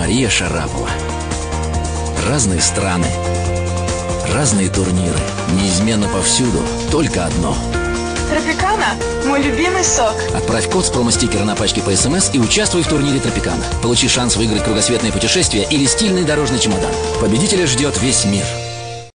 Мария Шарапова. Разные страны, разные турниры. Неизменно повсюду только одно. Тропикана – мой любимый сок. Отправь код с промо-стикера на пачке по СМС и участвуй в турнире Тропикана. Получи шанс выиграть кругосветное путешествие или стильный дорожный чемодан. Победителя ждет весь мир.